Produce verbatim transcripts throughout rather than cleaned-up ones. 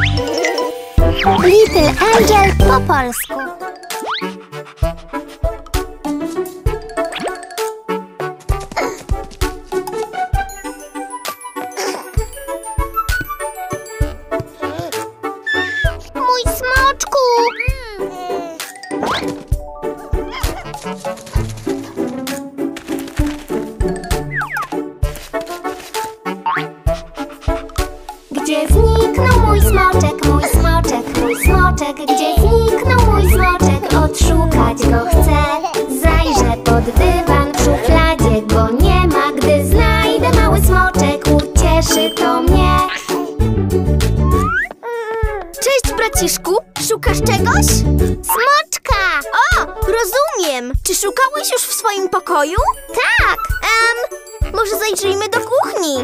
Little Angel po polsku. Mój smoczku! Gdzie zniknął mój smoczek, mój smoczek, mój smoczek? Gdzie zniknął mój smoczek? Odszukać go chcę. Zajrzę pod dywan, w szufladzie go nie ma. Gdy znajdę mały smoczek, ucieszy to mnie. Cześć, braciszku, szukasz czegoś? Smoczka! O, rozumiem. Czy szukałeś już w swoim pokoju? Tak. Em, może zajrzyjmy do kuchni.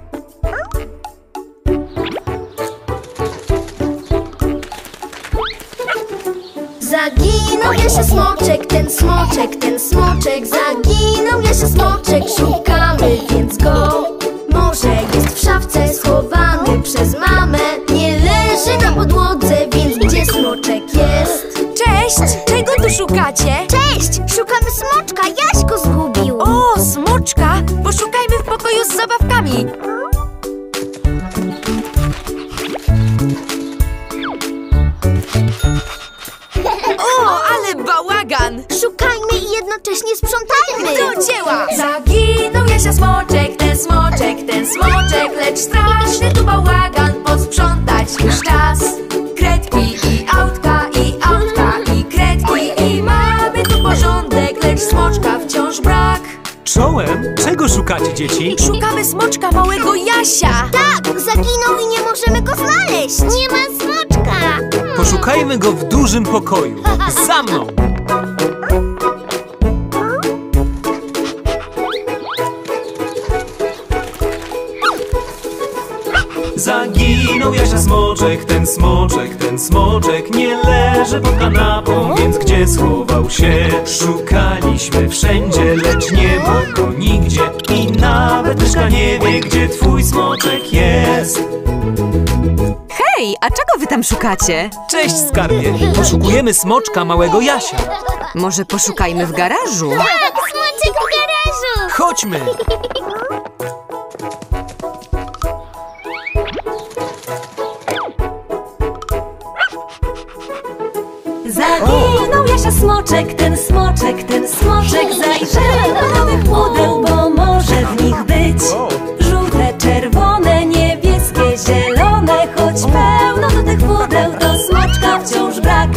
Zaginął Jasia smoczek, ten smoczek, ten smoczek. Zaginął Jasia smoczek, szukamy więc go. Może jest w szafce schowany przez mamę. Nie leży na podłodze, więc gdzie smoczek jest? Cześć! Czego tu szukacie? Cześć! Szukamy smoczka, Jaś go zgubił. O, smoczka! Poszukajmy w pokoju z zabawkami. O, ale bałagan! Szukajmy i jednocześnie sprzątajmy. Do dzieła! Zaginął Jasia smoczek, ten smoczek, ten smoczek. Lecz straszny tu bałagan, posprzątać już czas. Kredki i autka, i autka, i kredki. I mamy tu porządek, lecz smoczka wciąż brak. Czołem! Czego szukacie, dzieci? Szukamy smoczka małego Jasia. Tak, zaginął i nie możemy go znaleźć. Nie ma smoczka. Poszukajmy go w dużym pokoju. Za mną! Zaginął Jasia smoczek, ten smoczek, ten smoczek. Nie leży pod kanapą, więc gdzie schował się? Szukaliśmy wszędzie, lecz nie ma go nigdzie. I nawet myszka nie wie, gdzie twój smoczek jest. Hej, a czego wy tam szukacie? Cześć, skarbie! Poszukujemy smoczka małego Jasia. Może poszukajmy w garażu? Tak, smoczek w garażu. Chodźmy! Zaginął Jasia smoczek, ten smoczek, ten smoczek. Zajrzę do nowych pudeł, bo może w nich być żółte, czerwone, niebieskie, zielone. Choć pełno do tych pudeł, do smoczka wciąż brak.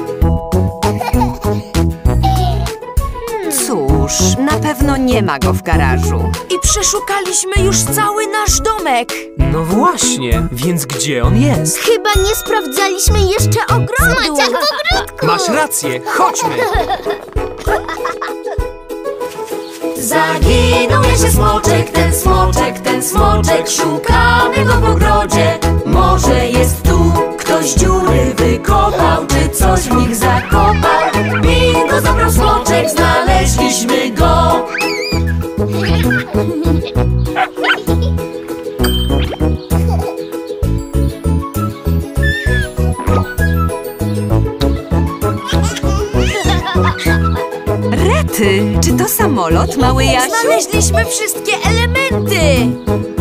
Cóż, na pewno nie ma go w garażu. I przeszukaliśmy już cały nasz domek. No właśnie, więc gdzie on jest? Chyba nie sprawdzaliśmy jeszcze ogrodu. Smoczek w ogródku. Masz rację, chodźmy! Zaginął Jasia smoczek, ten smoczek, ten smoczek. Szukamy go w ogrodzie. Może jest tu ktoś dziury wykopał, czy coś w nich zakopał. Bingo, zabrał smoczek, znaleźliśmy go. Rety, czy to samolot, mały Jasiu? Znaleźliśmy wszystkie elementy.